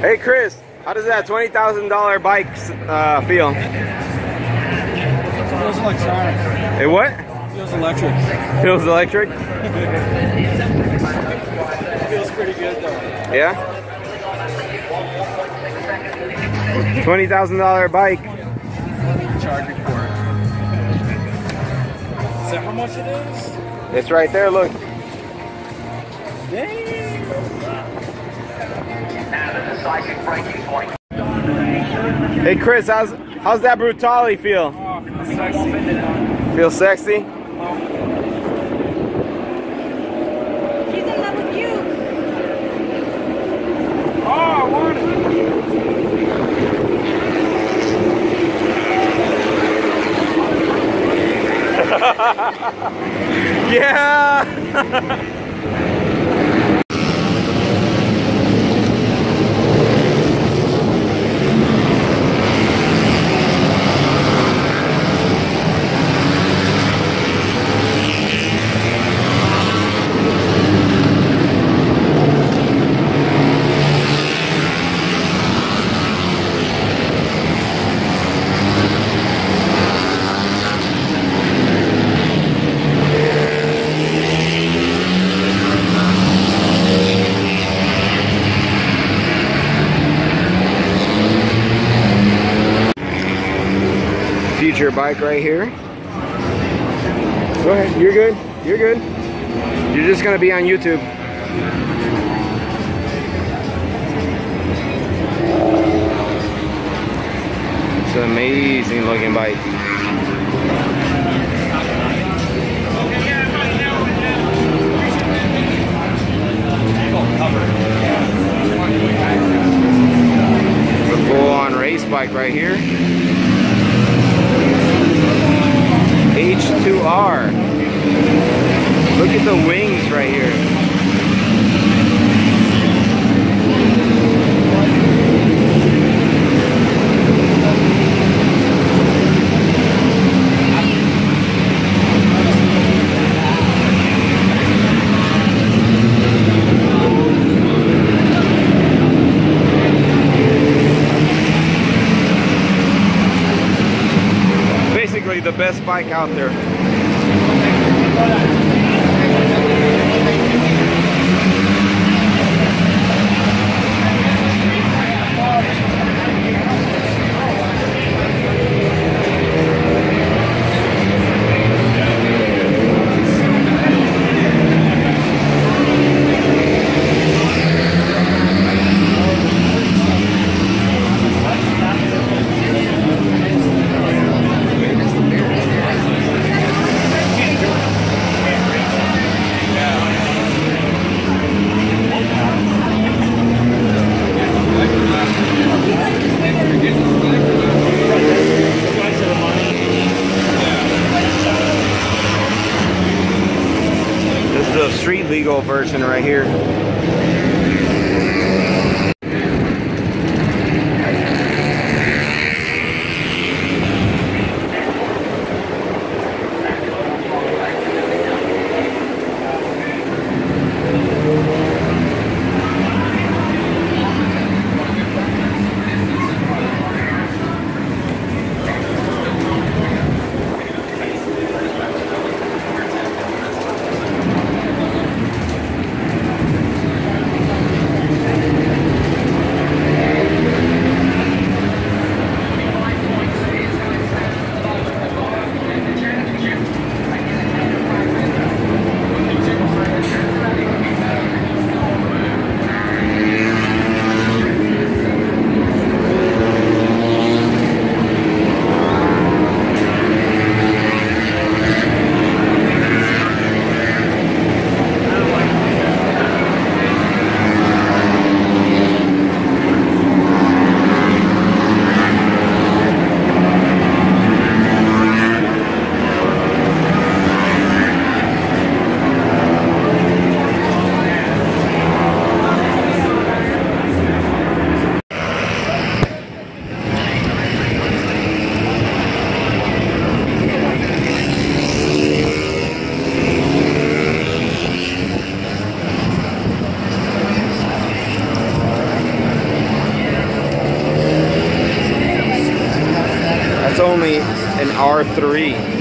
Hey Chris, how does that $20,000 bike feel? Feels electronic. Hey, what? Feels electric. Feels electric? Feels pretty good though. Yeah? $20,000 bike. Charging port. Is that how much it is? It's right there, look. Dang. Hey Chris, how's that Brutale feel? Oh, feels sexy. Feel sexy? She's in love with you. Oh, I want it. Yeah! Future bike right here. Go ahead, you're good, you're good. You're just gonna be on YouTube. It's an amazing looking bike. A full-on race bike right here. H2R. Look at the wings right here. Basically the best bike out there. This is the street legal version right here. R3.